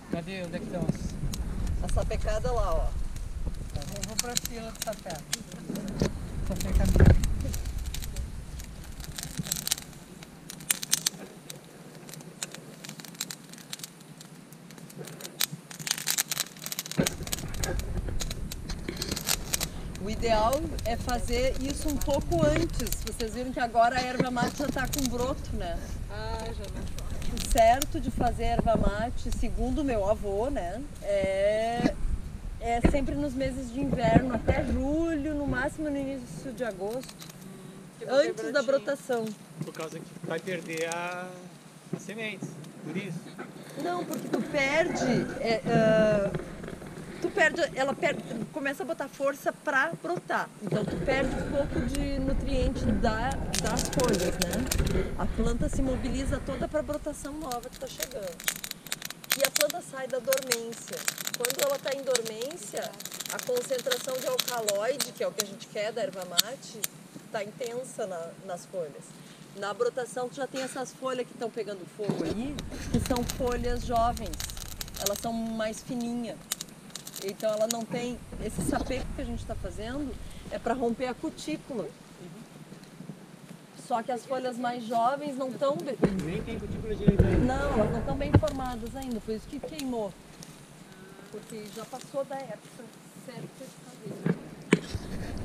Cadê? Onde é que estão A sapecada lá, ó. Eu vou pra fila do sapé. Sapé caminho. O ideal é fazer isso um pouco antes. Vocês viram que agora a erva mate já está com broto, né? Ah, já não. O certo de fazer erva mate, segundo meu avô, né? É sempre nos meses de inverno, até julho, no máximo no início de agosto, antes da brotação. Por causa que vai perder as sementes, por isso. Não, porque tu perde, ela começa a botar força para brotar. Então tu perde um pouco de nutriente das folhas, né? A planta se mobiliza toda para a brotação nova que está chegando. E a planta sai da dormência. Quando ela está em dormência, a concentração de alcaloide, que é o que a gente quer da erva mate, está intensa nas folhas. Na brotação, tu já tem essas folhas que estão pegando fogo aí, que são folhas jovens. Elas são mais fininhas. Então ela não tem... Esse sapeco que a gente está fazendo é para romper a cutícula. Só que as folhas mais jovens não estão... Nem tem cutícula direito ainda. Não, elas não estão bem formadas ainda, por isso que queimou. Porque já passou da época certa de fazer.